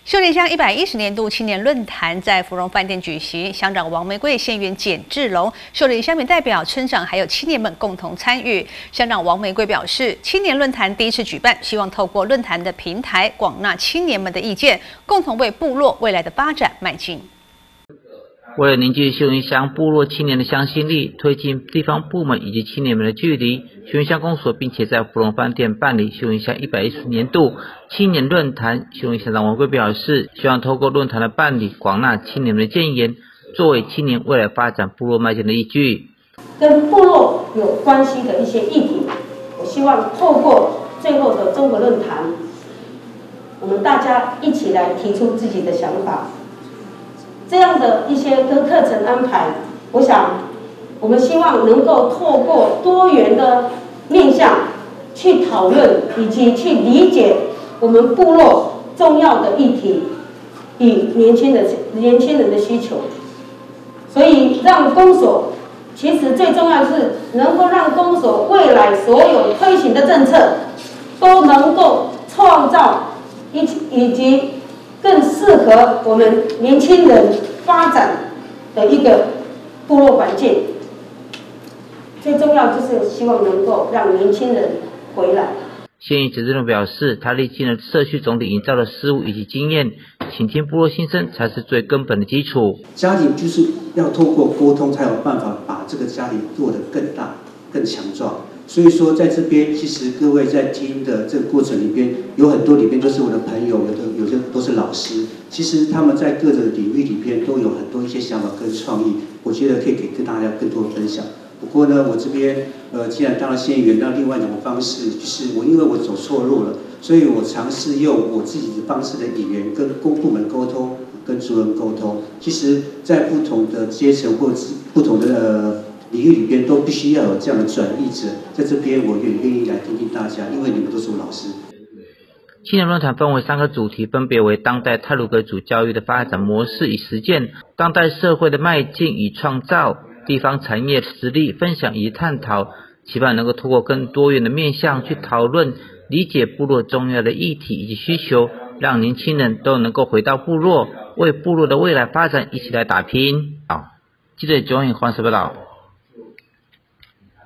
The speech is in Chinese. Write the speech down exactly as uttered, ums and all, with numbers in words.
秀林乡一百一十年度青年论坛在芙蓉饭店举行，乡长王玫瑰、县员简志龙、秀林乡民代表、村长还有青年们共同参与。乡长王玫瑰表示，青年论坛第一次举办，希望透过论坛的平台，广纳青年们的意见，共同为部落未来的发展迈进。 为了凝聚秀林乡部落青年的向心力，推进地方部门以及青年们的距离，秀林乡公所并且在芙蓉饭店办理秀林乡一百一十年度青年论坛。秀林乡长王玫瑰表示，希望透过论坛的办理，广纳青年们的建言，作为青年未来发展部落迈进的依据。 跟部落有关系的一些议题，我希望透过最后的中国论坛，我们大家一起来提出自己的想法。这样的一些课课程安排，我想我们希望能够透过多元的面向去讨论，以及去理解我们部落重要的议题与年轻人年轻人的需求。所以让公所，其实最重要的是能够让公所未来所有推行的政策都能够创造以以及更适合我们年轻人发展的一个部落环境。最重要就是希望能够让年轻人回来。 县议简志龙表示，他历经了社区总体营造的事务以及经验，倾听部落心声才是最根本的基础。 家庭就是要透过沟通，才有办法把这个家庭做得更大、更强壮。所以说，在这边，其实各位在听的这个过程里边，有很多里边都是我的朋友，有的有些都是老师。其实他们在各个领域里边都有很多一些想法跟创意，我觉得可以给跟大家更多的分享。不过呢，我这边呃，既然当了县议员，那另外一种方式就是我因为我走错路了，所以我尝试用我自己的方式的语言跟公部门沟通，跟族人沟通。其实，在不同的阶层或者是不同的呃。领域里边都必须要有这样的转译者，在这边我愿愿意来听听大家，因为你们都是我老师。 青年论坛分为三个主题，分别为当代太鲁阁主教育的发展模式与实践、当代社会的迈进与创造、地方产业实力分享以及探讨，期盼能够透过更多元的面向去讨论、理解部落重要的议题以及需求，让年轻人都能够回到部落，为部落的未来发展一起来打拼。好，记者九影黄石报道。